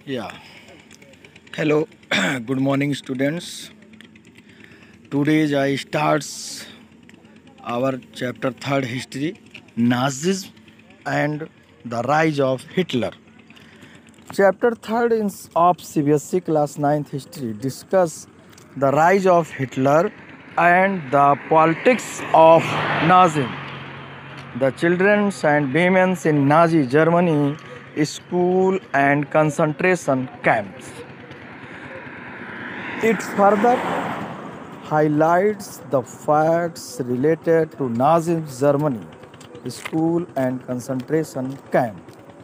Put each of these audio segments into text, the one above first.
Yeah. Hello. Good morning, students. Today I starts our chapter third history, Nazism and the rise of Hitler. Chapter third of CBSE class 9th history discuss the rise of Hitler and the politics of Nazism. The children and women in Nazi Germany, school and concentration camps. It further highlights the facts related to Nazi Germany, school and concentration camp.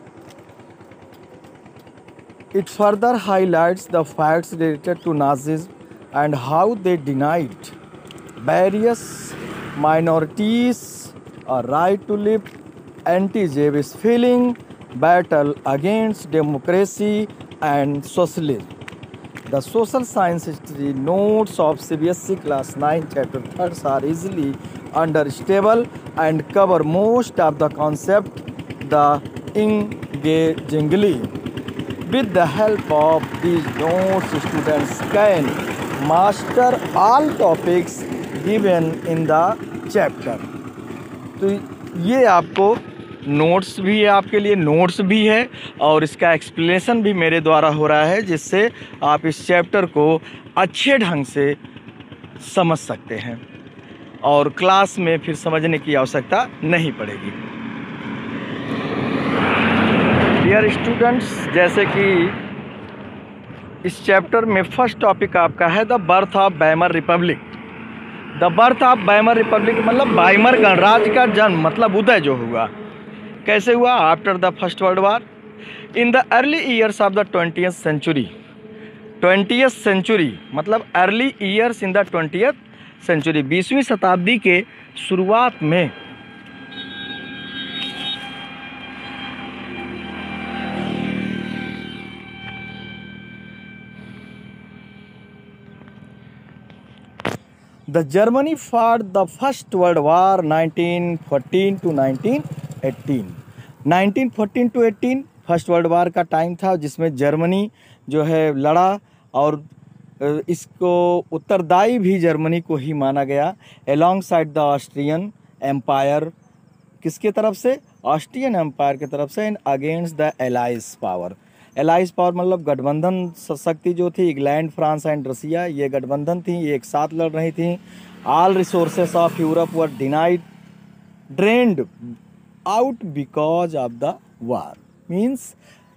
It further highlights the facts related to Nazis and how they denied various minorities a right to live, anti-Jewish feeling, battle against democracy and socialism. The social science history notes of CBSE class 9 chapter 3 are easily understandable and cover most of the concept engagingly. With the help of these notes, students can master all topics given in the chapter. तो ये आपको notes भी है, आपके लिए notes भी है और इसका एक्सप्लेनेशन भी मेरे द्वारा हो रहा है, जिससे आप इस चैप्टर को अच्छे ढंग से समझ सकते हैं और क्लास में फिर समझने की आवश्यकता नहीं पड़ेगी। डियर स्टूडेंट्स, जैसे कि इस चैप्टर में फर्स्ट टॉपिक आपका है the birth of Weimar Republic. The birth of Weimar Republic मतलब वाइमर गणराज्य का जन्म, मतलब उदय जो हुआ, कैसे हुआ? After the first world war in the early years of the 20th century. 20th century मतलब early years in the 20th century, 20वीं शताब्दी के शुरुआत में The Germany fought the First World War 1914 to 1918। 1914 to 18 first world war का time था, जिसमें Germany जो है लड़ा और इसको उत्तरदायी भी जर्मनी को ही माना गया, alongside the Austrian Empire. किसके तरफ से? ऑस्ट्रियन एम्पायर की तरफ से, and against the allies power. Allies power मतलब गठबंधन शक्ति जो थी, इंग्लैंड, फ्रांस एंड रसिया, ये गठबंधन थी, ये एक साथ लड़ रही थी। All resources of Europe were denied, drained out because of the war. Means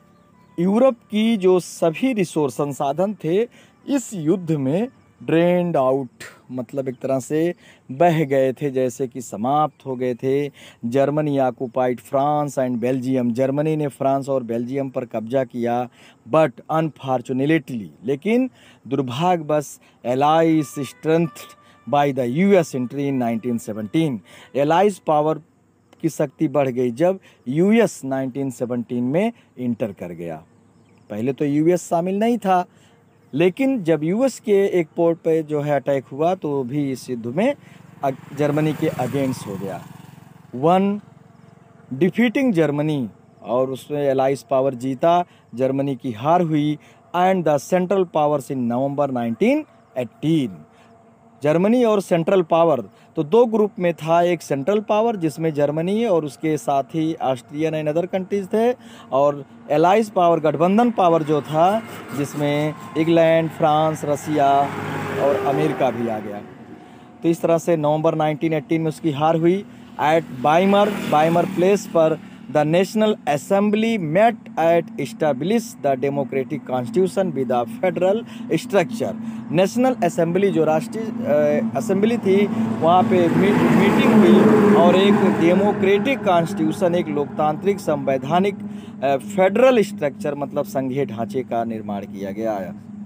Europe की जो सभी रिसोर्स संसाधन थे इस युद्ध में ड्रेन्ड आउट मतलब एक तरह से बह गए थे, जैसे कि समाप्त हो गए थे। Germany occupied France and Belgium. Germany ने फ्रांस और बेल्जियम पर कब्जा किया, बट अनफॉर्चुनेटली, लेकिन दुर्भाग्यवश, allies strength by the US entry in 1917। एलाइज पावर की शक्ति बढ़ गई जब यूएस 1917 में इंटर कर गया। पहले तो यूएस शामिल नहीं था, लेकिन जब यूएस के एक पोर्ट पे जो है अटैक हुआ तो भी इस युद्ध में जर्मनी के अगेंस्ट हो गया। वन डिफीटिंग जर्मनी, और उसमें एलाइज पावर जीता, जर्मनी की हार हुई। And the central powers in November 1918। Germany और सेंट्रल पावर तो दो ग्रुप में था, एक सेंट्रल पावर जिसमें जर्मनी और उसके साथ ही ऑस्ट्रियन एंड अदर कंट्रीज थे, और एलाइज पावर गठबंधन पावर जो था जिसमें इंग्लैंड, फ्रांस, रसिया और अमेरिका भी आ गया। तो इस तरह से नवंबर 1918 में उसकी हार हुई। एट बाइमर प्लेस पर the national assembly met at establish the democratic constitution with a federal structure. National assembly जो राष्ट्रीय असेंबली थी, वहाँ पे मीटिंग हुई और एक डेमोक्रेटिक कॉन्स्टिट्यूशन, एक लोकतांत्रिक संवैधानिक फेडरल स्ट्रक्चर मतलब संघीय ढांचे का निर्माण किया गया।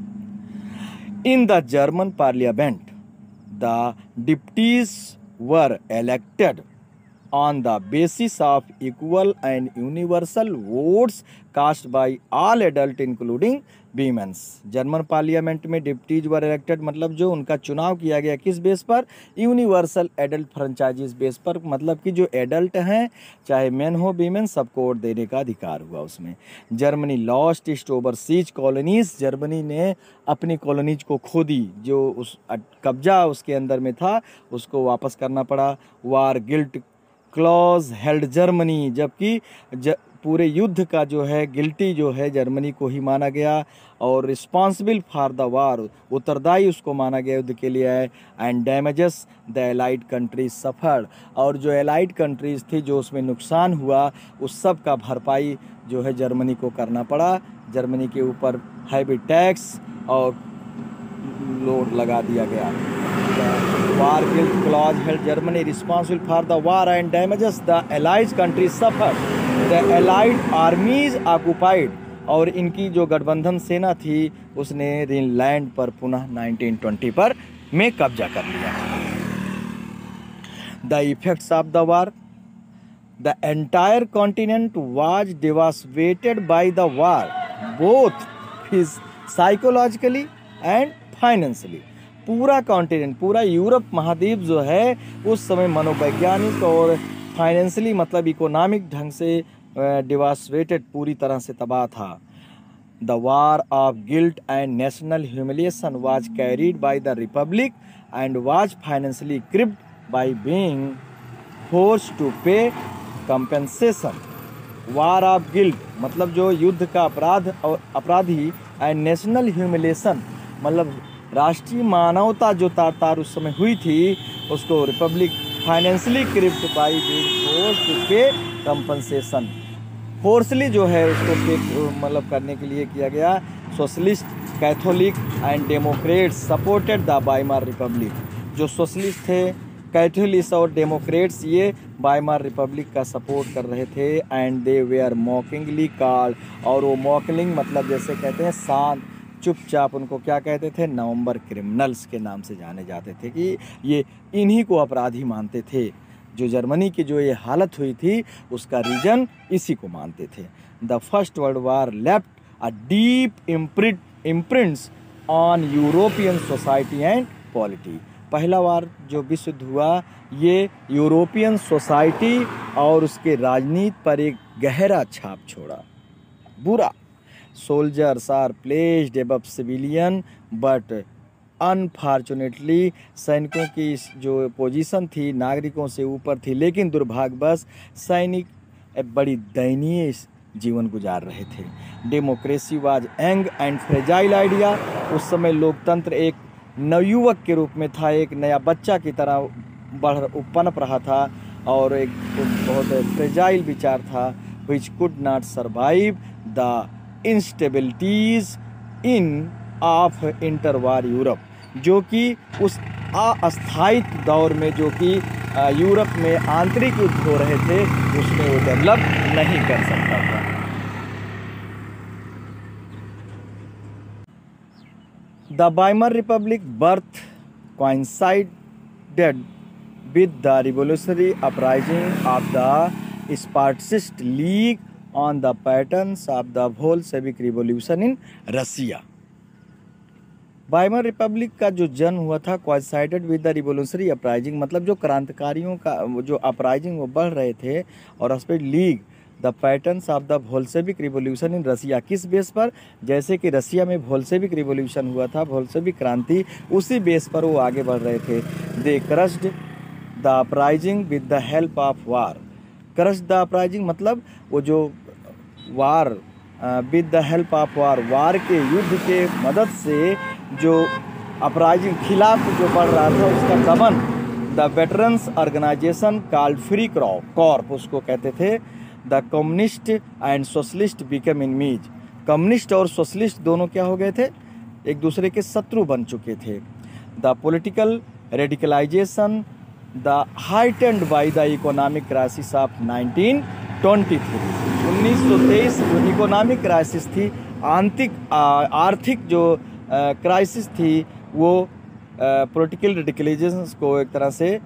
In the German parliament the deputies were elected on the basis of equal and universal votes cast by all adult including women। German parliament में डिप्टीज वर इलेक्टेड, मतलब जो उनका चुनाव किया गया किस बेस पर, यूनिवर्सल एडल्ट फ्रेंचाइजीज बेस पर, मतलब कि जो एडल्ट हैं चाहे मेन हो वीमेन सबको वोट देने का अधिकार हुआ उसमें। जर्मनी लॉस्ट इस्ट ओवरसीज कॉलोनीज, जर्मनी ने अपनी कॉलोनीज को खो दी, जो उस कब्जा उसके अंदर में था उसको वापस करना पड़ा। War guilt clause held Germany, जबकि पूरे युद्ध का जो है गिल्टी जो है जर्मनी को ही माना गया और रिस्पॉन्सिबल फॉर द वार, उत्तरदायी उसको माना गया युद्ध के लिए है। And damages the allied countries suffered, और जो एलाइड कंट्रीज थी जो उसमें नुकसान हुआ उस सब का भरपाई जो है जर्मनी को करना पड़ा। जर्मनी के ऊपर हैवी टैक्स और लोड लगा दिया गया। War guilt clause held Germany responsible for the war and damages the Allied countries suffered. The Allied armies occupied, और इनकी जो गठबंधन सेना थी उसने ग्रीनलैंड पर पुनः 1920 पर में कब्जा कर लिया। The effects of the war, the entire continent was devastated by the war, both psychologically and financially। पूरा कॉन्टिनेंट, पूरा यूरोप महाद्वीप जो है उस समय मनोवैज्ञानिक और फाइनेंशियली मतलब इकोनॉमिक ढंग से डिवास्टेटेड, पूरी तरह से तबाह था। The war of guilt and national humiliation was carried by the Republic and was financially crippled by being forced to pay compensation. War of guilt मतलब जो युद्ध का अपराध और अपराधी, एंड नेशनल ह्यूमिलिएशन मतलब राष्ट्रीय मानवता जो तार उस समय हुई थी उसको Republic financially crippled by being forced to pay compensation, forcibly जो है उसको पे मतलब करने के लिए किया गया। Socialist, Catholic and democrats supported the Weimar Republic, जो सोशलिस्ट थे, कैथोलिक्स और डेमोक्रेट्स ये वाइमार रिपब्लिक का सपोर्ट कर रहे थे। And they were mockingly called, और वो मॉकलिंग मतलब जैसे कहते हैं शांत चुपचाप, उनको क्या कहते थे, नवंबर क्रिमिनल्स के नाम से जाने जाते थे कि ये इन्हीं को अपराधी मानते थे। जो जर्मनी की जो ये हालत हुई थी उसका रीजन इसी को मानते थे। The first world war left a deep imprints on European society and polity. पहला वार जो विश्व युद्ध हुआ ये यूरोपियन सोसाइटी और उसके राजनीति पर एक गहरा छाप छोड़ा, बुरा। Soldiers are placed above civilian but unfortunately, सैनिकों की जो पोजीशन थी नागरिकों से ऊपर थी, लेकिन दुर्भाग्यवश सैनिक बड़ी दयनीय जीवन गुजार रहे थे। Democracy was young and fragile idea, उस समय लोकतंत्र एक नवयुवक के रूप में था, एक नया बच्चा की तरह पनप रहा था और एक बहुत फ्रेजाइल विचार था। Which could not survive the instabilities in of interwar Europe, जो कि उस अस्थायी दौर में जो कि यूरोप में आंतरिक युद्ध हो रहे थे उसमें वो डेवलप नहीं कर सकता था। The Weimar Republic birth coincided with the revolutionary uprising of the Spartacist League on the patterns of the Bolshevik Revolution in Russia। Weimar Republic का जो जन्म हुआ था coincided with the revolutionary uprising, मतलब जो क्रांतिकारियों का जो अपराइजिंग वो बढ़ रहे थे, और उस पर league the patterns of the Bolshevik revolution in Russia, किस बेस पर, जैसे कि रसिया में बोल्शेविक रिवोल्यूशन हुआ था, बोल्शेविक क्रांति, उसी बेस पर वो आगे बढ़ रहे थे। They crushed the uprising with the help of war. Crushed the uprising मतलब वो जो war with the help of war, war के युद्ध के मदद से जो अपराइजिंग खिलाफ जो बढ़ रहा था उसका दमन। The veterans organisation called free corp उसको कहते थे। The communist and socialist become enemies, communist और सोशलिस्ट दोनों क्या हो गए थे, एक दूसरे के शत्रु बन चुके थे। The political radicalisation the heightened by the economic crisis of 1923, 1923 जो इकोनॉमिक क्राइसिस थी, आर्थिक जो क्राइसिस थी, वो पॉलिटिकल रेडिकलाइजेशन को एक तरह से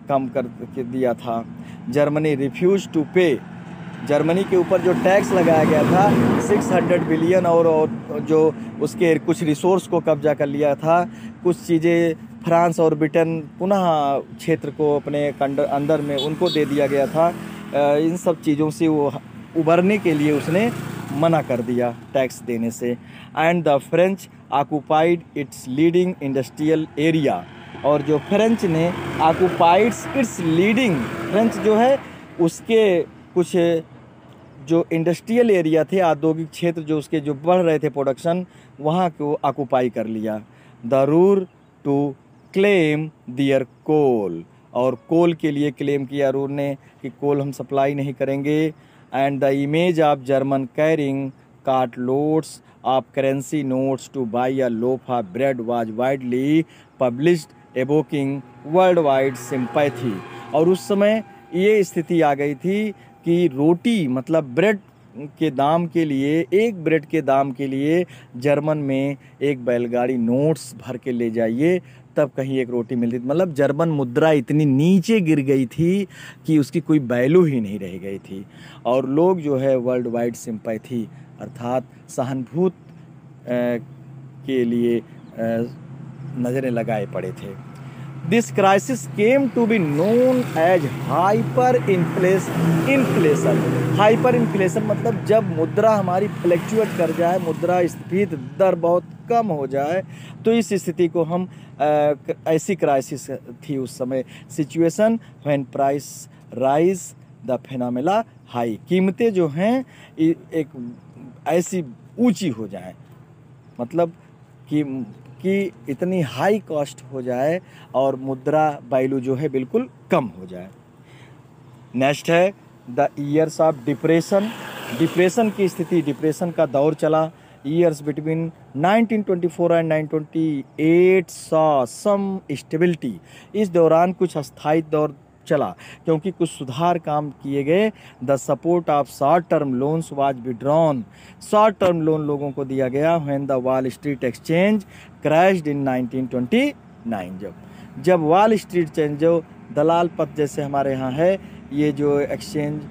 कम कर के दिया था। Germany refuse to pay, Germany के ऊपर जो टैक्स लगाया गया था 600 बिलियन और जो उसके कुछ रिसोर्स को कब्जा कर लिया था, कुछ चीज़ें फ्रांस और ब्रिटेन पुनः क्षेत्र को अपने अंदर में उनको दे दिया गया था। इन सब चीज़ों से वो उबरने के लिए उसने मना कर दिया टैक्स देने से। And the French occupied its leading industrial area, और जो फ्रेंच ने ऑक्यूपाइड इट्स लीडिंग, फ्रेंच जो है उसके कुछ जो इंडस्ट्रियल एरिया थे, औद्योगिक क्षेत्र जो उसके जो बढ़ रहे थे प्रोडक्शन, वहाँ को ऑक्यूपाई कर लिया। The Ruhr to claim their coal, और कोल के लिए क्लेम किया रूर ने कि कोल हम सप्लाई नहीं करेंगे। And the image of German carrying cart loads of currency notes to buy a loaf of bread was widely published evoking world wide sympathy. और उस समय ये स्थिति आ गई थी कि रोटी मतलब ब्रेड के दाम के लिए, एक ब्रेड के दाम के लिए जर्मन में एक बैलगाड़ी नोट्स भर के ले जाइए तब कहीं एक रोटी मिलती थी। मतलब जर्मन मुद्रा इतनी नीचे गिर गई थी कि उसकी कोई वैल्यू ही नहीं रह गई थी। और लोग जो है वर्ल्ड वाइड सिंपैथी अर्थात सहानुभूत के लिए नज़रें लगाए पड़े थे। This crisis came to be known as hyper inflation. Hyper inflation मतलब जब मुद्रा हमारी फ्लैक्चुएट कर जाए, मुद्रा स्फीति दर बहुत कम हो जाए, तो इस स्थिति को हम ऐसी क्राइसिस थी उस समय। Situation when price rise the phenomena high, कीमतें जो हैं एक ऐसी ऊंची हो जाएं, मतलब कि इतनी हाई कॉस्ट हो जाए और मुद्रा वैल्यू जो है बिल्कुल कम हो जाए। नेक्स्ट है the years of depression. Depression की स्थिति, डिप्रेशन का दौर चला। Years between 1924 and 1928 saw some stability. इस दौरान कुछ अस्थायी दौर चला क्योंकि कुछ सुधार काम किए गए। The support of short term loans was withdrawn. Short term loan लोगों को दिया गया when the Wall Street exchange crashed in 1929। जब वॉल स्ट्रीट चेंज जो दलाल पथ जैसे हमारे यहाँ है, ये जो एक्सचेंज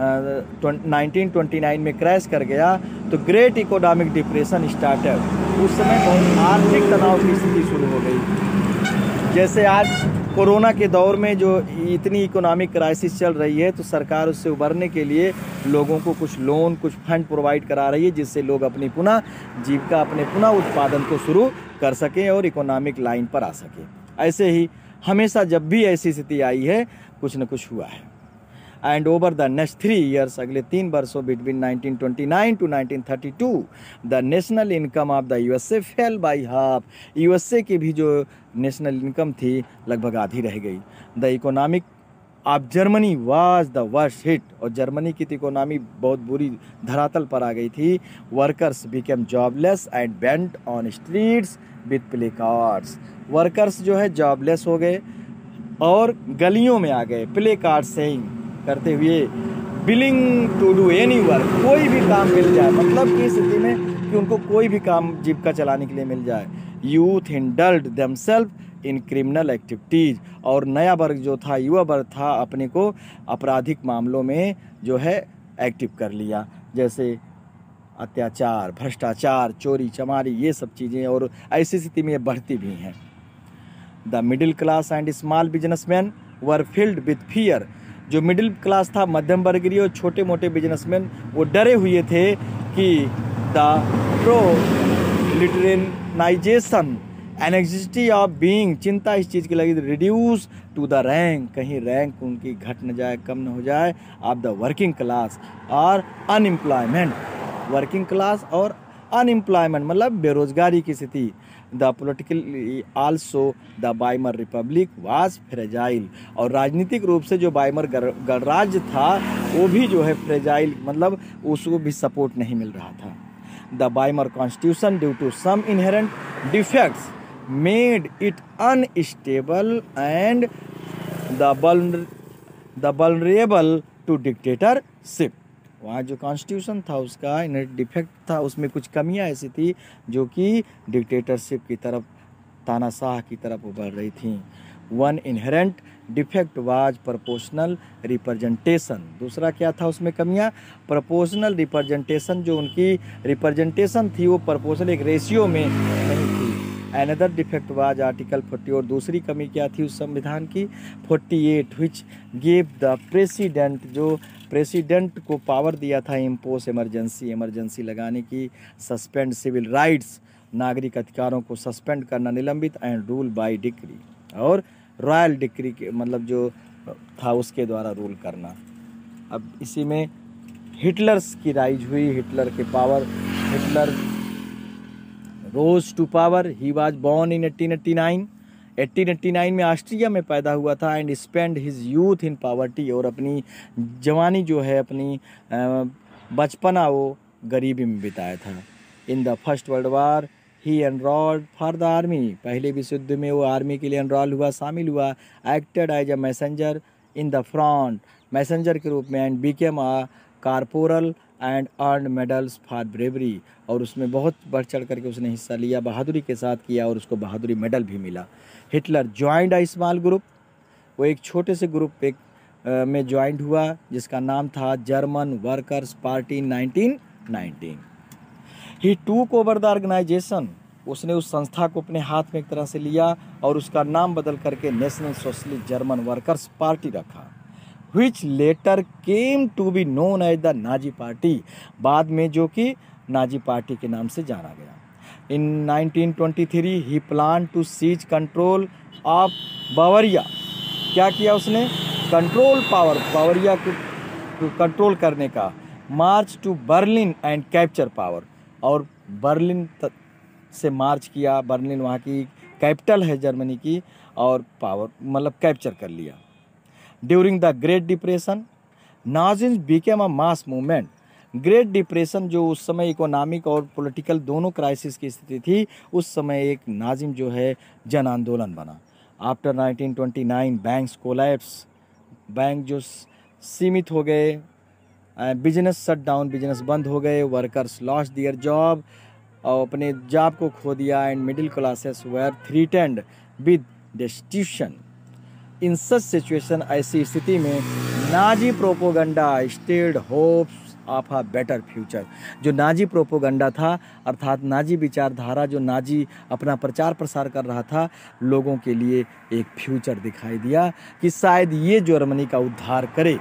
1929 में क्रैश कर गया तो ग्रेट इकोनॉमिक डिप्रेशन स्टार्टेड। उस समय बहुत आर्थिक तनाव की स्थिति शुरू हो गई। जैसे आज कोरोना के दौर में जो इतनी इकोनॉमिक क्राइसिस चल रही है, तो सरकार उससे उबरने के लिए लोगों को कुछ लोन, कुछ फंड प्रोवाइड करा रही है, जिससे लोग अपनी पुनः जीविका, अपने पुनः उत्पादन को शुरू कर सकें और इकोनॉमिक लाइन पर आ सकें। ऐसे ही हमेशा जब भी ऐसी स्थिति आई है, कुछ न कुछ हुआ है। And over the next 3 years, अगले 3 वर्षों between 1929 to 1932 the national income of the USA fell by half. USA की भी जो नेशनल इनकम थी लगभग आधी रह गई। The economic of Germany was the worst hit, और जर्मनी की इकोनॉमी बहुत बुरी धरातल पर आ गई थी। Workers became jobless and went on streets with placards. Workers जो है जॉबलेस हो गए और गलियों में आ गए प्ले कार्ड सेइंग करते हुए willing to do any work, कोई भी काम मिल जाए, मतलब की स्थिति में कि उनको कोई भी काम जीविका चलाने के लिए मिल जाए। Youth indulged themselves in criminal activities, और नया वर्ग जो था, युवा वर्ग था, अपने को आपराधिक मामलों में जो है एक्टिव कर लिया, जैसे अत्याचार, भ्रष्टाचार, चोरी चमारी, ये सब चीज़ें, और ऐसी स्थिति में बढ़ती भी हैं। The middle class and small businessman were filled with fear. जो मिडिल क्लास था, मध्यम वर्गीय और छोटे मोटे बिजनेसमैन, वो डरे हुए थे कि the proletarianisation anxiety of being, चिंता इस चीज़ की लगी, रिड्यूस टू द रैंक, कहीं रैंक उनकी घट न जाए, कम न हो जाए, ऑफ द वर्किंग क्लास और अनएम्प्लॉयमेंट। वर्किंग क्लास और अनएम्प्लॉयमेंट मतलब बेरोजगारी की स्थिति। The political also the Weimar Republic was fragile, और राजनीतिक रूप से जो वाइमर गणराज्य था वो भी जो है फ्रेजाइल, मतलब उसको भी सपोर्ट नहीं मिल रहा था। The Weimar constitution due to some inherent defects made it unstable and the vulnerable to dictatorship. वहाँ जो कॉन्स्टिट्यूशन था उसका इनहेरेंट डिफेक्ट था, उसमें कुछ कमियां ऐसी थी जो कि डिक्टेटरशिप की तरफ, तानाशाह की तरफ बढ़ रही थी। One inherent defect was proportional representation. दूसरा क्या था उसमें कमियां? प्रोपोर्शनल रिप्रेजेंटेशन, जो उनकी रिप्रेजेंटेशन थी वो प्रोपोर्शनल एक रेशियो में नहीं थी। अनदर डिफेक्ट वाज आर्टिकल 40, और दूसरी कमी क्या थी उस संविधान की? 48, विच गेव द प्रेसिडेंट, जो प्रेसिडेंट को पावर दिया था इम्पोज इमरजेंसी लगाने की, सस्पेंड सिविल राइट्स, नागरिक अधिकारों को सस्पेंड करना, निलंबित, एंड रूल बाय डिक्री, और रॉयल डिक्री के मतलब जो था उसके द्वारा रूल करना। अब इसी में हिटलर्स की राइज हुई, हिटलर के power, Hitler rose to power. He was born in 1889 में ऑस्ट्रिया में पैदा हुआ था, and spend his youth in poverty, और अपनी जवानी जो है, अपनी बचपना वो गरीबी में बिताया था। In the first world war he enrolled for the army, पहले विश्व युद्ध में वो आर्मी के लिए एनरोल हुआ, शामिल हुआ। Acted as a messenger in the front, messenger के रूप में, and became a corporal and earn medals for bravery, और उसमें बहुत बढ़ चढ़ करके उसने हिस्सा लिया, बहादुरी के साथ किया, और उसको बहादुरी मेडल भी मिला। Hitler joined a small group, वो एक छोटे से ग्रुप में ज्वाइंट हुआ जिसका नाम था German Workers party 1919। He took over the organisation, उसने उस संस्था को अपने हाथ में एक तरह से लिया और उसका नाम बदल करके National Socialist German Workers Party रखा, which later came to be known as the Nazi Party, बाद में जो कि नाजी पार्टी के नाम से जाना गया। In 1923 he planned to seize control of Bawaria, क्या किया उसने? कंट्रोल पावर, बावरिया को कंट्रोल करने का। March to Berlin and capture power, और बर्लिन से मार्च किया, बर्लिन वहाँ की कैपिटल है जर्मनी की, और पावर मतलब कैप्चर कर लिया। During the Great Depression Nazism became a mass movement, Great Depression जो उस समय इकोनॉमिक और पॉलिटिकल दोनों क्राइसिस की स्थिति थी, उस समय एक नाजिम जो है जन आंदोलन बना। आफ्टर 1929 बैंक्स कोलैप्स, बैंक जो सीमित हो गए, बिजनेस शट डाउन, बिजनेस बंद हो गए, वर्कर्स लॉस्ट देयर जॉब, और अपने जॉब को खो दिया, and middle classes were threatened with destitution. In such situation, ऐसी स्थिति में Nazi propaganda stirred hopes of a better future, जो नाजी प्रोपोगंडा था अर्थात नाजी विचारधारा जो नाजी अपना प्रचार प्रसार कर रहा था, लोगों के लिए एक फ्यूचर दिखाई दिया कि शायद ये जर्मनी का उद्धार करे।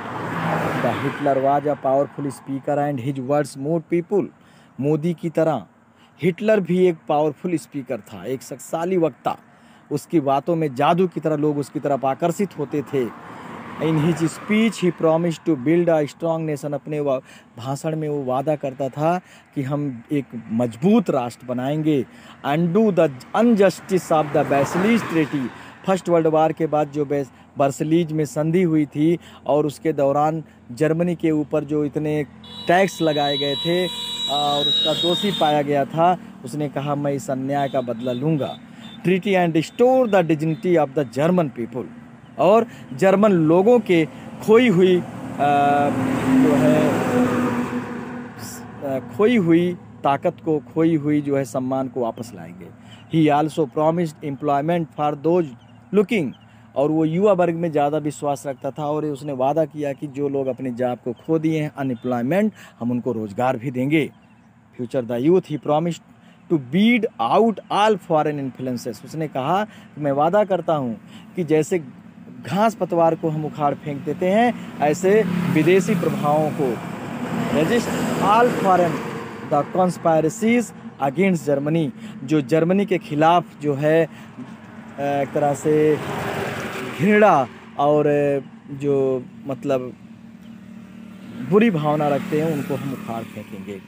The Hitler was a powerful speaker and his words moved people, Modi की तरह हिटलर भी एक पावरफुल स्पीकर था, एक शक्तिशाली वक्ता, उसकी बातों में जादू की तरह लोग उसकी तरफ आकर्षित होते थे। In his speech he promised to build a strong nation, अपने भाषण में वो वादा करता था कि हम एक मजबूत राष्ट्र बनाएंगे। Undo the injustice of the Versailles treaty, first world war के बाद जो वर्सलीज में संधि हुई थी और उसके दौरान जर्मनी के ऊपर जो इतने टैक्स लगाए गए थे और उसका दोषी पाया गया था, उसने कहा मैं इस अन्याय का बदला लूँगा। Treaty and restore the dignity of the German people, और जर्मन लोगों के खोई हुई जो है खोई हुई ताकत को, खोई हुई जो है सम्मान को वापस लाएंगे। He also promised employment for those looking, और वो युवा वर्ग में ज़्यादा विश्वास रखता था और उसने वादा किया कि जो लोग अपने जॉब को खो दिए हैं, अनएम्प्लॉयमेंट, हम उनको रोज़गार भी देंगे। Future the youth he promised to weed out all foreign influences, उसने कहा कि मैं वादा करता हूँ कि जैसे घास पतवार को हम उखाड़ फेंक देते हैं, ऐसे विदेशी प्रभावों को resist all foreign the conspiracies against Germany, जो जर्मनी के खिलाफ जो है एक तरह से घृणा और जो मतलब बुरी भावना रखते हैं उनको हम उखाड़ फेंकेंगे।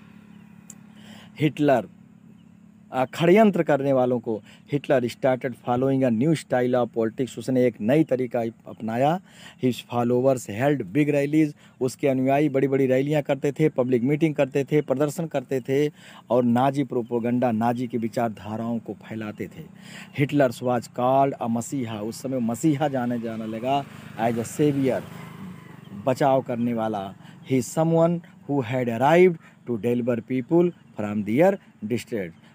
हिटलर षड्यंत्र करने वालों को, Hitler started following a new style of politics, उसने एक नई तरीका अपनाया। His followers held big rallies, उसके अनुयायी बड़ी बड़ी रैलियां करते थे, पब्लिक मीटिंग करते थे, प्रदर्शन करते थे और नाजी प्रोपोगंडा, नाजी की विचारधाराओं को फैलाते थे। हिटलर वाज कॉल्ड अ मसीहा, उस समय मसीहा जाने लगा, एज अ सेवियर, बचाव करने वाला। He someone who had arrived to deliver people from their distress,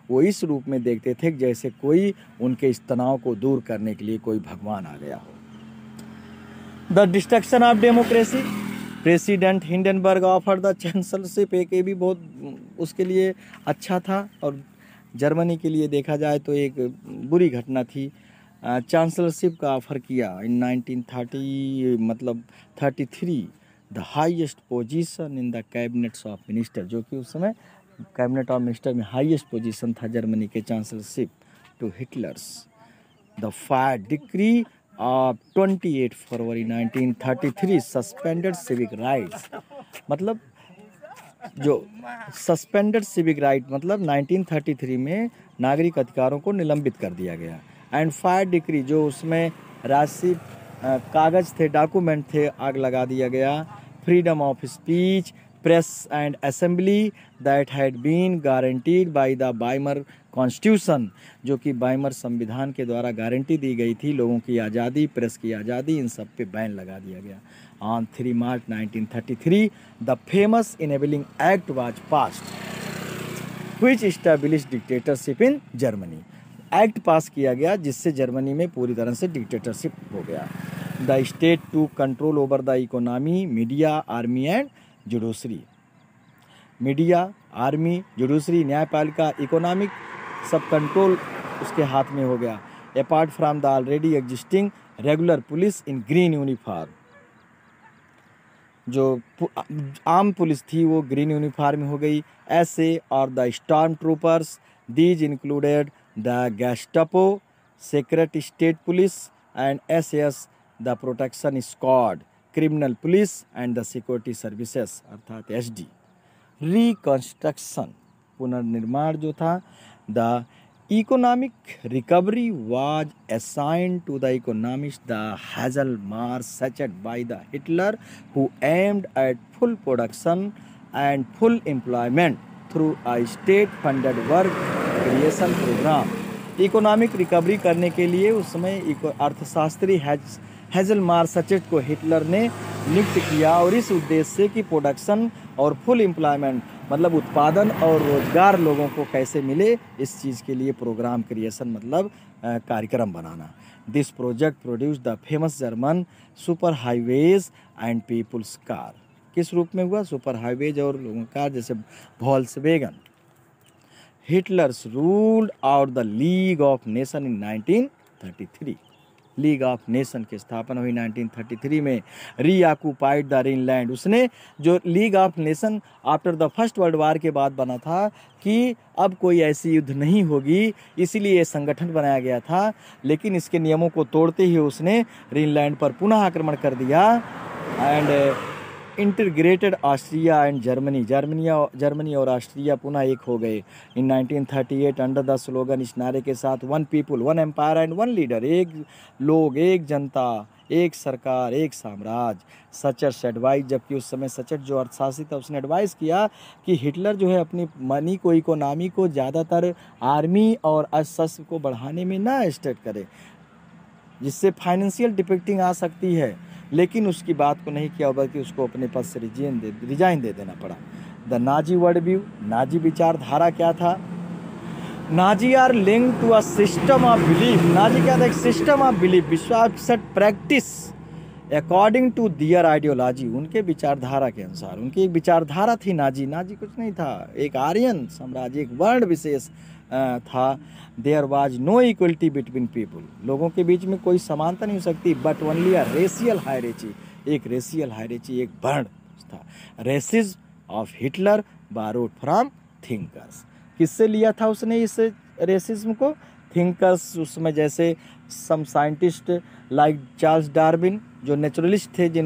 वो इस रूप में देखते थे कि जैसे कोई उनके इस तनाव को दूर करने के लिए कोई भगवान आ गया हो। The destruction of democracy, president Hindenburg offer the chancellorship, एक ये भी बहुत उसके लिए अच्छा था और जर्मनी के लिए देखा जाए तो एक बुरी घटना थी। चांसलरशिप का ऑफर किया इन 1930 मतलब 33, the highest position in the cabinets of minister, जो कि उस समय कैबिनेट ऑफ मिनिस्टर में हाईएस्ट पोजीशन था जर्मनी के chancellorship to Hitler's. The fire decree of 28 February 1933 suspended civic rights, मतलब जो सस्पेंडेड सिविक राइट मतलब 1933 में नागरिक अधिकारों को निलंबित कर दिया गया। एंड फायर डिक्री, जो उसमें राशि कागज थे, डॉक्यूमेंट थे, आग लगा दिया गया। Freedom of speech, press and assembly that had been guaranteed by the Weimar constitution, जो कि वाइमर संविधान के द्वारा गारंटी दी गई थी, लोगों की आज़ादी, प्रेस की आज़ादी, इन सब पे बैन लगा दिया गया। On 3 March 1933 the famous enabling act was passed which established dictatorship in Germany. Act pass किया गया जिससे जर्मनी में पूरी तरह से डिक्टेटरशिप हो गया। The state to control over the economy, media, army and judiciary, media, army, judiciary, न्यायपालिका, इकोनॉमिक, सब कंट्रोल उसके हाथ में हो गया। Apart from the already existing regular police in green uniform, जो आम पुलिस थी वो ग्रीन यूनिफॉर्म में हो गई। ऐसे और the storm troopers, these included the Gestapo, secret state police and SS, the protection squad, criminal police and the security services अर्थात एसडी। रिकंस्ट्रक्शन, पुनर्निर्माण जो था, the economic recovery was assigned to the economist the Hjalmar Schacht by the Hitler who aimed at full production and full employment through a state funded work creation programme. Economic recovery करने के लिए उस समय अर्थशास्त्री हैजलमार सचेट को Hitler ने नियुक्त किया और इस उद्देश्य से कि प्रोडक्शन और फुल एम्प्लॉयमेंट मतलब उत्पादन और रोजगार लोगों को कैसे मिले, इस चीज़ के लिए प्रोग्राम क्रिएशन मतलब कार्यक्रम बनाना। This project produce the famous German super highways and people's car. किस रूप में हुआ? सुपर हाईवेज और लोगों कार जैसे Volkswagen. Hitler's ruled out the League of Nation in 1933। League of Nation की स्थापना हुई 1933 में। रीऑक्युपाइड द रीनलैंड, उसने जो League of Nation after the first world war के बाद बना था कि अब कोई ऐसी युद्ध नहीं होगी, इसीलिए ये संगठन बनाया गया था, लेकिन इसके नियमों को तोड़ते ही उसने रीनलैंड पर पुनः आक्रमण कर दिया। And integrated Austria and Germany और ऑस्ट्रिया पुनः एक हो गए इन 1938 अंडर द स्लोगन, इस नारे के साथ, one people one empire and one leader, एक लोग, एक जनता, एक सरकार, एक साम्राज्य। सचर्स एडवाइस, जबकि उस समय सचर जो अर्थशास्त्री था उसने एडवाइस किया कि हिटलर जो है अपनी मनी को, इकोनॉमी को ज़्यादातर आर्मी और शस्त्र को बढ़ाने में ना स्टार्ट करे, जिससे फाइनेंशियल डिफिकल्टी आ सकती है, लेकिन उसकी बात को नहीं किया, बल्कि उसको अपने पद से रिजाइन दे देना पड़ा। The Nazi world view, Nazi विचारधारा क्या था? Nazi are linked to a system of belief. Nazi क्या था? एक सिस्टम ऑफ बिलीफ, विश्वास practice according to their ideology, उनके विचारधारा के अनुसार। उनकी एक विचारधारा थी नाजी कुछ नहीं था, एक आर्यन साम्राज्य, एक वर्ण विशेष था। There was no equality between people, लोगों के बीच में कोई समानता नहीं हो सकती, but only a racial hierarchy, एक रेशियल हायरार्ची, एक वर्ण था। Racism of Hitler borrowed from thinkers, किससे लिया था उसने इस रेसिज्म को? थिंकर्स, उसमें जैसे some scientist like Charles Darwin, जो नेचुरलिस्ट थे,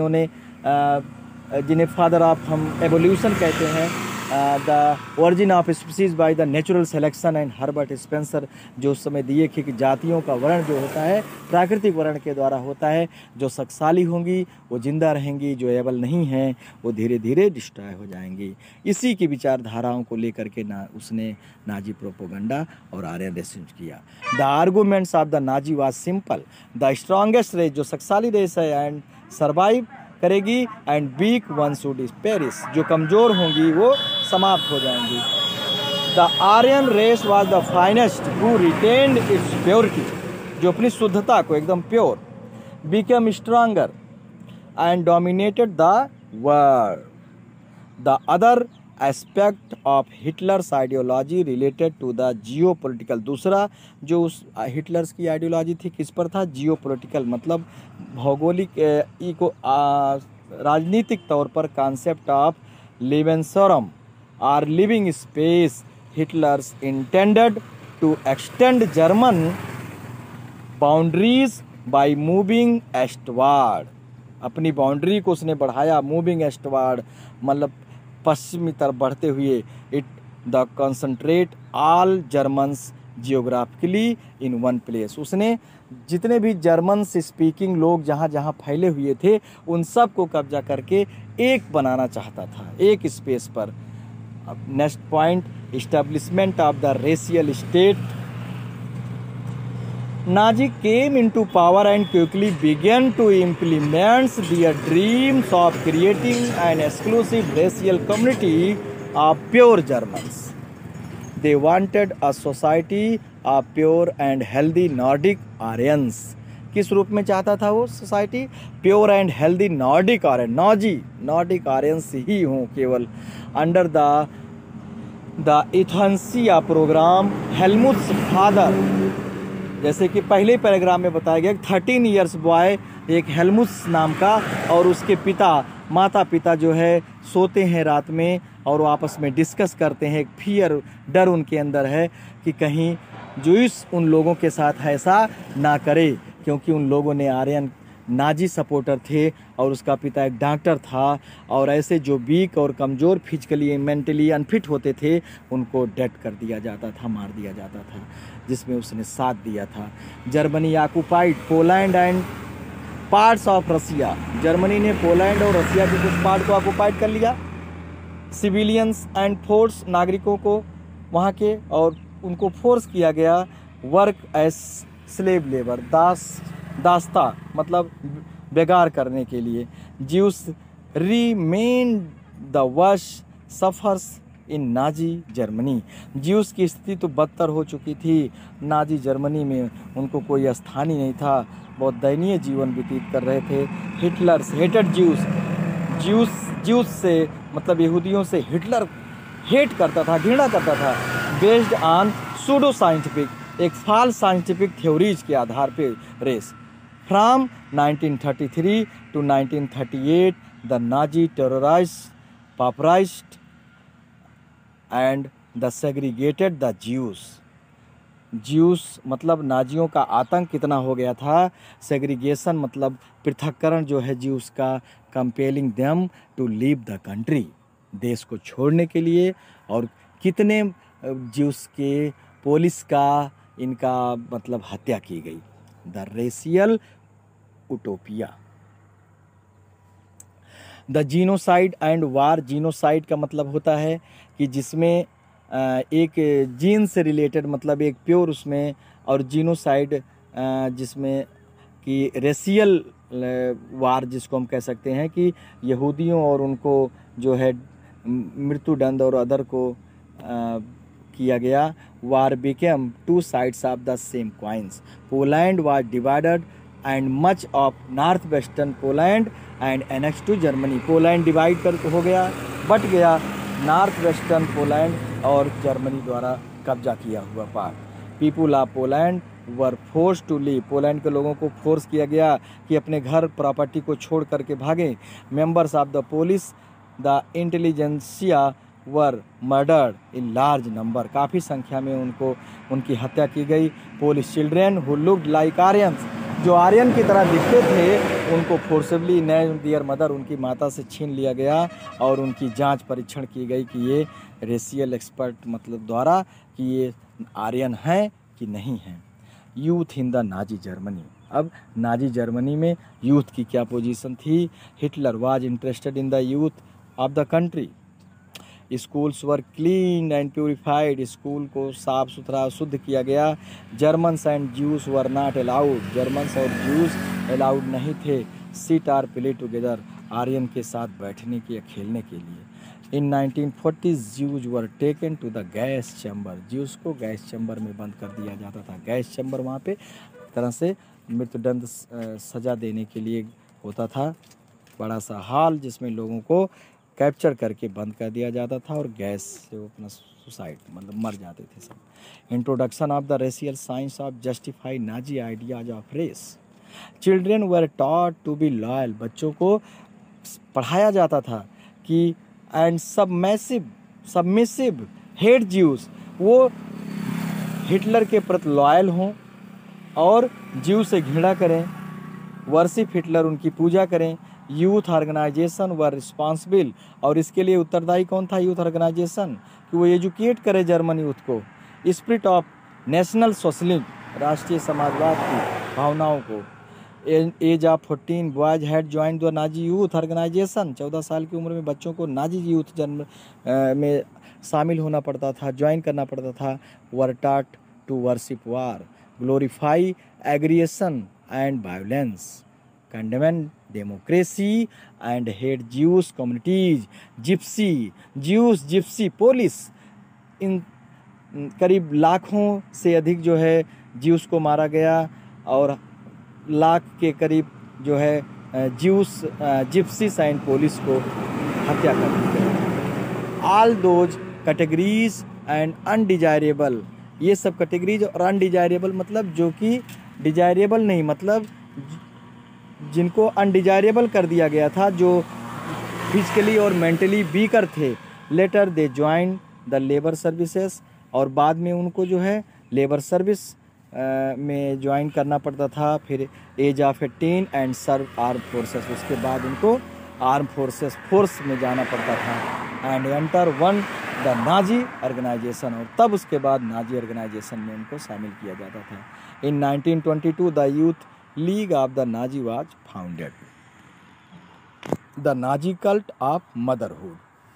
जिन्हें फादर ऑफ हम एवोल्यूशन कहते हैं, the origin of species by the natural selection, and Herbert Spencer, जो उस समय दिए कि जातियों का वर्ण जो होता है प्राकृतिक वर्ण के द्वारा होता है, जो शक्तिशाली होंगी वो जिंदा रहेंगी, जो एबल नहीं हैं वो धीरे धीरे डिस्ट्रॉय हो जाएंगी। इसी की विचारधाराओं को लेकर के उसने नाजी प्रोपोगंडा और आर्यन रेसिज्म किया। The arguments of the Nazi was simple, the strongest race, जो शक्तिशाली रेस है एंड सर्वाइव करेगी, and weak one should perish, जो कमज़ोर होंगी वो समाप्त हो जाएंगी। The Aryan race was the finest who retained its purity, जो अपनी शुद्धता को एकदम pure, become stronger and dominated the world. The other aspect of Hitler's ideology related to the geo political, दूसरा जो उस हिटलर्स की आइडियोलॉजी थी किस पर था, जियो पोलिटिकल, मतलब भौगोलिक राजनीतिक तौर पर कॉन्सेप्ट ऑफ लिवेंसोरम और living space. Hitler's intended to extend German boundaries by moving eastward, अपनी बाउंड्री को उसने बढ़ाया, मूविंग एस्टवार्ड मतलब पश्चिमी तरफ बढ़ते हुए। It the concentrate all Germans geographically in one place, उसने जितने भी जर्मन्स स्पीकिंग लोग जहाँ जहाँ फैले हुए थे उन सब को कब्जा करके एक बनाना चाहता था, एक स्पेस पर। अब next point, establishment of the racial state. Nazi came into power and quickly began to implement their dreams of creating an exclusive racial community of pure Germans. They wanted a society of pure and healthy Nordic Aryans. किस रूप में चाहता था वो society? Pure and healthy Nordic Aryan, Nordic Aryans ही हों केवल। Under the euthanasia programme Helmuth's father, जैसे कि पहले पैराग्राफ में बताया गया 13 इयर्स बॉय एक हेल्मुट्स नाम का, और उसके माता पिता जो है सोते हैं रात में और वो आपस में डिस्कस करते हैं। एक फियर, डर उनके अंदर है कि कहीं जूइस उन लोगों के साथ ऐसा ना करे, क्योंकि उन लोगों ने आर्यन नाजी सपोर्टर थे और उसका पिता एक डॉक्टर था, और ऐसे जो वीक और कमज़ोर, फिजिकली मेंटली अनफिट होते थे उनको डेड कर दिया जाता था, मार दिया जाता था, जिसमें उसने साथ दिया था। Germany occupied Poland and parts of Russia, Germany ने पोलैंड और रसिया के कुछ पार्ट को ऑक्युपाइड कर लिया। सिविलियंस एंड फोर्स, नागरिकों को वहाँ के, और उनको फोर्स किया गया वर्क एज स्लेव लेबर, दास्ता मतलब बेगार करने के लिए। Jews remain the worst sufferers in Nazi Germany, Jews की स्थिति तो बदतर हो चुकी थी नाजी जर्मनी में, उनको कोई स्थान ही नहीं था, बहुत दयनीय जीवन व्यतीत कर रहे थे। हिटलर्स हेटेड ज्यूस से मतलब यहूदियों से हिटलर हेट करता था, घृणा करता था। बेस्ड ऑन सूडो साइंटिफिक, एक फॉल्स साइंटिफिक थ्योरीज के आधार पे race. From 1933 to 1938 the Nazi terrorised, pauperized and the segregated the Jews मतलब नाजियों का आतंक कितना हो गया था। सेग्रीगेशन मतलब पृथक्करण जो है ज्यूस का, compelling them to leave the country, देश को छोड़ने के लिए। और कितने ज्यूस के पुलिस का इनका मतलब हत्या की गई। The racial utopia, the genocide and war, genocide का मतलब होता है कि जिसमें एक जीन से रिलेटेड मतलब एक प्योर उसमें, और जीनोसाइड जिसमें कि रेशियल वार जिसको हम कह सकते हैं कि यहूदियों और उनको जो है मृत्युदंड और अदर को किया गया। War became two sides of the same coins, Poland was divided and much of north western Poland and annex to Germany, Poland divide कर हो गया, बट गया, नॉर्थ वेस्टर्न पोलैंड और जर्मनी द्वारा कब्जा किया हुआ part. People of Poland were forced to leave, Poland के लोगों को फोर्स किया गया कि अपने घर प्रॉपर्टी को छोड़ करके भागें। Members of the police the intelligentsia were murdered in large number, काफ़ी संख्या में उनकी हत्या की गई। Police children who looked like Aryans, जो आर्यन की तरह दिखते थे उनको फोर्सिबली नेम्ड देयर मदर, उनकी माता से छीन लिया गया और उनकी जांच परीक्षण की गई कि ये रेशियल एक्सपर्ट मतलब द्वारा कि ये आर्यन हैं कि नहीं हैं। Youth in the Nazi Germany, अब नाजी जर्मनी में यूथ की क्या पोजीशन थी। Hitler was interested in the youth of the country. Schools were clean and purified, school को साफ सुथरा शुद्ध किया गया। Germans and Jews were not allowed, Germans और ज्यूस अलाउड नहीं थे। Sit or play together, Aryan के साथ बैठने के या खेलने के लिए। In 1940s Jews were taken to the gas chamber. Jews को गैस चैम्बर में बंद कर दिया जाता था। गैस चैम्बर वहाँ पे तरह से मृत्युदंड सज़ा देने के लिए होता था, बड़ा सा हॉल जिसमें लोगों को कैप्चर करके बंद कर दिया जाता था और गैस से वो अपना सुसाइड मतलब मर जाते थे सब। Introduction of the racial science of justify Nazi ideas of race. Children were taught to be loyal. बच्चों को पढ़ाया जाता था कि एंड सबमिसिव हेट ज्यूज, वो हिटलर के प्रति लॉयल हों और ज्यू से घृणा करें, वर्शिप हिटलर, उनकी पूजा करें। यूथ ऑर्गेनाइजेशन वर रिस्पॉन्सिबल, और इसके लिए उत्तरदायी कौन था? यूथ ऑर्गेनाइजेशन, कि वो एजुकेट करे जर्मन यूथ को। स्पिरिट ऑफ नेशनल सोशलिज्म, राष्ट्रीय समाजवाद की भावनाओं को। Age of 14 boys had join the Nazi youth organisation. 14 साल की उम्र में बच्चों को नाजी यूथ में शामिल होना पड़ता था, ज्वाइन करना पड़ता था। Were taught to worship war, glorify aggression and violence, condemn democracy and hate Jews communities. Gypsy police, इन करीब लाखों से अधिक जो है ज्यूस को मारा गया और लाख के करीब जो है जिप्सीस एंड पुलिस को हत्या कर दी गई। All those categories and undesirable, ये सब कैटेगरीज और अनडिजायरेबल मतलब जो कि डिजायरेबल नहीं, मतलब जिनको अनडिजायरेबल कर दिया गया था, जो फिजिकली और मेंटली वीकर थे। Later they join the labour services, और बाद में उनको जो है लेबर सर्विस में ज्वाइन करना पड़ता था। फिर age of 18 and serve arm forces, उसके बाद उनको आर्म फोर्स में जाना पड़ता था। And enter one the Nazi organisation, और तब उसके बाद नाजी ऑर्गेनाइजेशन में उनको शामिल किया जाता था। In 1922 the youth league of the Nazi was founded. The Nazi cult of motherhood,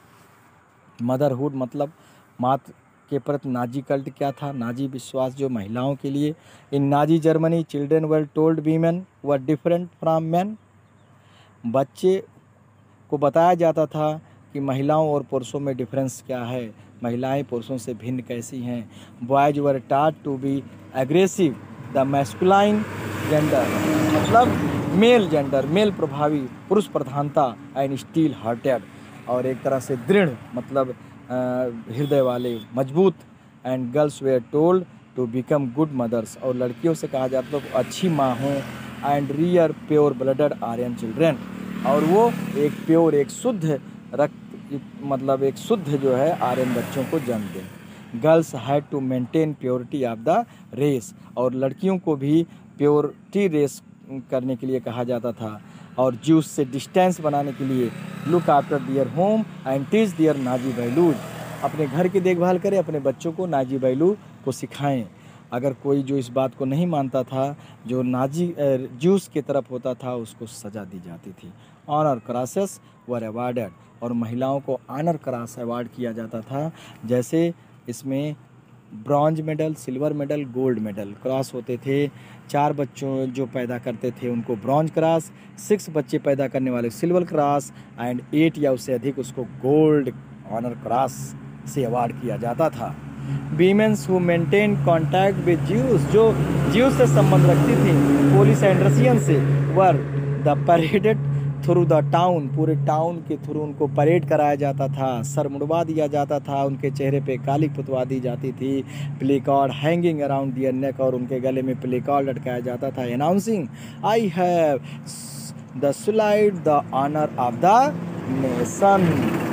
motherhood मतलब मातृ के प्रति नाजी कल्ट क्या था? नाजी विश्वास जो महिलाओं के लिए। In Nazi Germany children were told women were different from man, बच्चे को बताया जाता था कि महिलाओं और पुरुषों में डिफरेंस क्या है, महिलाएं पुरुषों से भिन्न कैसी हैं। Boys were taught to be aggressive the masculine gender, मतलब मेल जेंडर, मेल प्रभावी, पुरुष प्रधानता। एंड स्टील हार्टेड, और एक तरह से दृढ़ मतलब हृदय वाले, मजबूत। And girls were told to become good mothers, और लड़कियों से कहा जाता था अच्छी माँ हों। And rear pure blooded Aryan children, और वो एक प्योर, एक शुद्ध रक्त मतलब एक शुद्ध जो है आर्यन बच्चों को जन्म दें। Girls had to maintain purity of the race, और लड़कियों को भी प्योरिटी रेस करने के लिए कहा जाता था। और ज्यूस से डिस्टेंस बनाने के लिए look after their home and teach their Nazi values, अपने घर की देखभाल करें, अपने बच्चों को नाजी वैल्यू को सिखाएं। अगर कोई जो इस बात को नहीं मानता था, जो नाजी ज्यूस की तरफ होता था, उसको सज़ा दी जाती थी। ऑनर क्रॉसेस वर अवार्डेड, और महिलाओं को ऑनर क्रॉस अवार्ड किया जाता था। जैसे इसमें bronze medal, silver medal, gold medal cross होते थे। 4 बच्चों जो पैदा करते थे उनको ब्रॉन्ज क्रॉस, 6 बच्चे पैदा करने वाले सिल्वर क्रॉस, एंड 8 या उससे अधिक उसको गोल्ड ऑनर क्रॉस से अवार्ड किया जाता था। Women's who maintain contact with Jews, जो ज्यूस से संबंध रखती थी पुलिस एंड रशियन से, were the paraded through the town, पूरे टाउन के थ्रू उनको परेड कराया जाता था, सर मुड़वा दिया जाता था, उनके चेहरे पे कालिक पुतवा दी जाती थी। Placard hanging around their neck, और उनके गले में प्लेकार्ड लटकाया जाता था announcing I have the sullied the honour of the nation.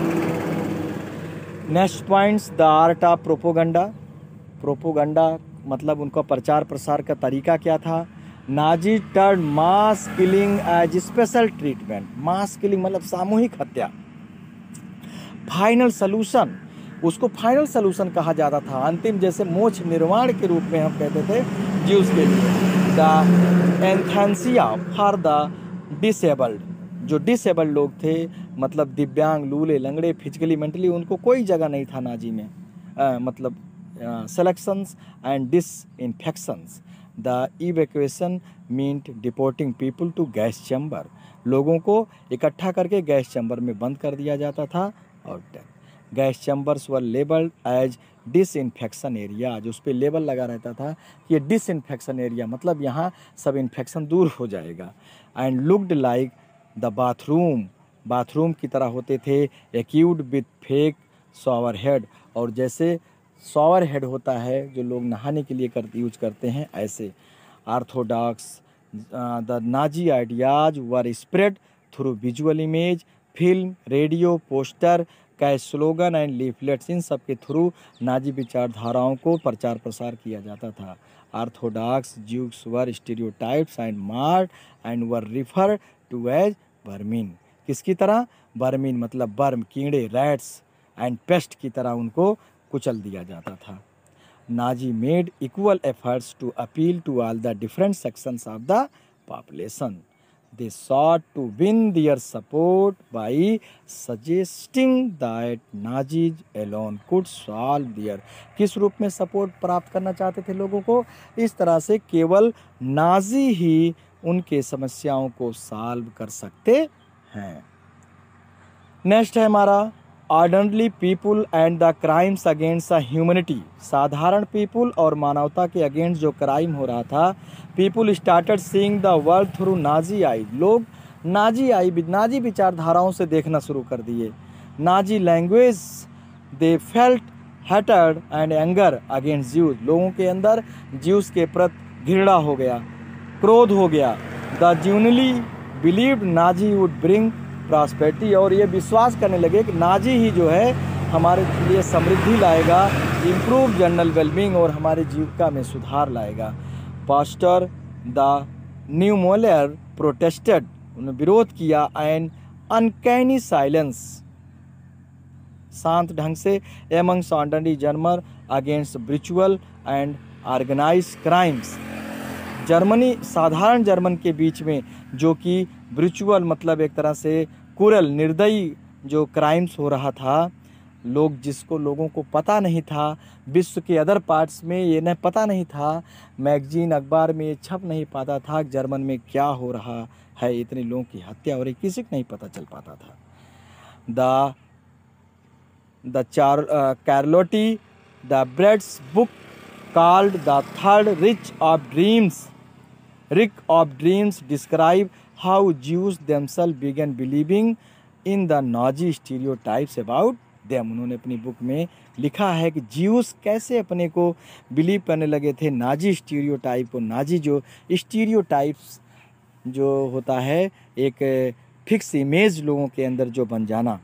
Next points, the art of propaganda. Propaganda मतलब उनका प्रचार प्रसार का तरीका क्या था? Nazi term mass killing as special treatment, mass killing मतलब सामूहिक हत्या। फाइनल सलूशन, उसको फाइनल सलूशन कहा जाता था, अंतिम जैसे मोक्ष निर्वाण के रूप में हम कहते थे ज्यूस के लिए। The euthanasia for the disabled, जो डिसेबल्ड लोग थे मतलब दिव्यांग, लूले, लंगड़े, फिजिकली मेंटली, उनको कोई जगह नहीं था नाजी में। मतलब selections and disinfections. The evacuation meant deporting people to gas chamber, लोगों को इकट्ठा करके गैस चैम्बर में बंद कर दिया जाता था और gas chambers were labelled as disinfection area, जो उस पर लेबल लगा रहता था कि ये डिसइंफेक्शन एरिया, मतलब यहाँ सब इन्फेक्शन दूर हो जाएगा। And looked like the bathroom, bathroom की तरह होते थे, equipped with fake shower head, और जैसे शॉवर हेड होता है जो लोग नहाने के लिए यूज करते हैं, ऐसे। Orthodox the Nazi ideas were spread through visual image, film, radio, poster, का स्लोगन एंड लीफलेट्स, इन सब के थ्रू नाजी विचारधाराओं को प्रचार प्रसार किया जाता था। Orthodox Jews were stereotypes and marked and were refer to as vermin, किसकी तरह? वर्मिन मतलब वर्म, कीड़े, रैट्स, एंड पेस्ट की तरह उनको कुचल दिया जाता था। Nazi made equal efforts to appeal to all the different sections of the population. They sought to win their support by suggesting that Nazis alone could solve their, किस रूप में सपोर्ट प्राप्त करना चाहते थे लोगों को? इस तरह से केवल नाजी ही उनके समस्याओं को सॉल्व कर सकते हैं। नेक्स्ट है हमारा ordinary people and the crimes against the humanity, साधारण पीपुल और मानवता के अगेंस्ट जो क्राइम हो रहा था। People started seeing the world through Nazi eye, लोग नाजी विचारधाराओं से देखना शुरू कर दिए। Nazi language they felt hatred and anger against Jews, लोगों के अंदर ज्यूज के प्रति घृणा हो गया, क्रोध हो गया। The genuinely believed Nazi would bring prosperity, और ये विश्वास करने लगे कि नाजी ही जो है हमारे लिए समृद्धि लाएगा, इम्प्रूव जनरल वेलबींग, और हमारी जीविका में सुधार लाएगा। Pastor the Niemoller protested, उन्होंने विरोध किया। एंड अनकैनी साइलेंस, शांत ढंग से, amongst ordinary German against brutal and organised crimes, Germany साधारण जर्मन के बीच में जो कि ब्रिचुअल मतलब एक तरह से क्रूरल, निर्दयी जो क्राइम्स हो रहा था, लोगों को पता नहीं था, विश्व के अदर पार्ट्स में ये न पता नहीं था, मैगजीन अखबार में ये छप नहीं पाता था जर्मन में क्या हो रहा है, इतने लोगों की हत्या हो रही, किसी को नहीं पता चल पाता था। The Charlotte Beradt's book called the third Reich of dreams describe how Jews themselves began believing in the Nazi stereotypes about them, उन्होंने अपनी बुक में लिखा है कि ज्यूस कैसे अपने को बिलीव करने लगे थे नाजी स्टीरियोटाइप को। नाजी जो स्टीरियोटाइप्स जो होता है, एक फिक्स इमेज लोगों के अंदर जो बन जाना,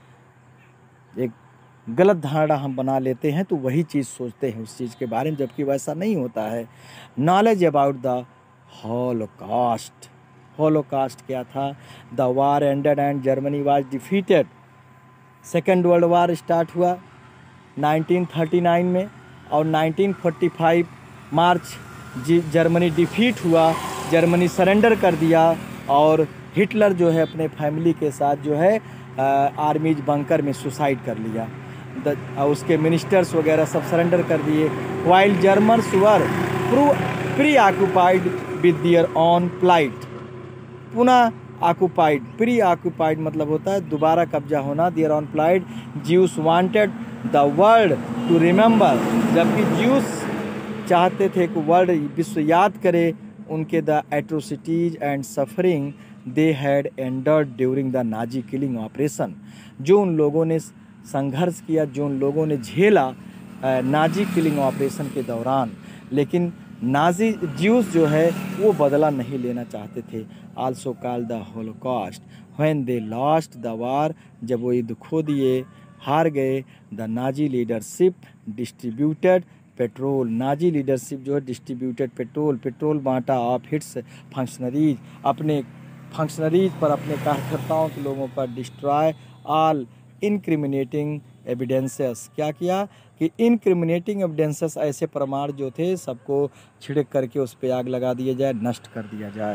एक गलत धारणा हम बना लेते हैं तो वही चीज़ सोचते हैं उस चीज़ के बारे में, जबकि वैसा नहीं होता है। Knowledge about the Holocaust, Holocaust क्या था? The war ended and Germany was defeated, second world war start हुआ 1939 में, और 1945 मार्च जर्मनी डिफीट हुआ, जर्मनी सरेंडर कर दिया, और हिटलर जो है अपने फैमिली के साथ जो है आर्मीज बंकर में सुसाइड कर लिया, उसके मिनिस्टर्स वगैरह सब सरेंडर कर दिए। While Germans were preoccupied with their own plight, पुनः ऑक्युपाइड, प्री ऑक्युपाइड मतलब होता है दोबारा कब्जा होना, their own plight Jews wanted the world to remember, जबकि ज्यूस चाहते थे कि वर्ल्ड विश्व याद करे उनके the atrocities and suffering they had endured during the Nazi killing operation, जो उन लोगों ने संघर्ष किया, जो उन लोगों ने झेला नाजी किलिंग ऑपरेशन के दौरान। लेकिन नाजी ज्यूस जो है वो बदला नहीं लेना चाहते थे। Also called the Holocaust when they lost the war, जब वो युद्ध खो दिए, हार गए। The Nazi leadership distributed petrol, Nazi leadership जो है डिस्ट्रीब्यूटेड पेट्रोल बांटा ऑफ हिट्स फंक्शनरीज, अपने फंक्शनरीज पर, अपने कार्यकर्ताओं के लोगों पर, डिस्ट्रॉय ऑल इनक्रिमिनेटिंग एविडेंसेस, क्या किया कि इनक्रिमिनेटिंग एविडेंसेस, ऐसे प्रमाण जो थे सबको छिड़क करके उस पर आग लगा दिया जाए, नष्ट कर दिया जाए।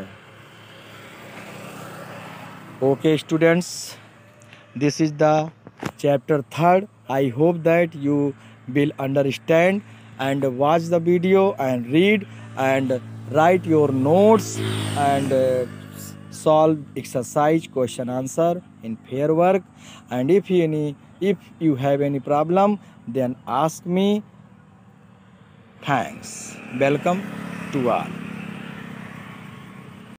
Okay students, this is the chapter 3rd. I hope that you will understand and watch the video and read and write your notes and solve exercise question answer in fair work. And if any If you have any problem, then ask me. Thanks. Welcome to all.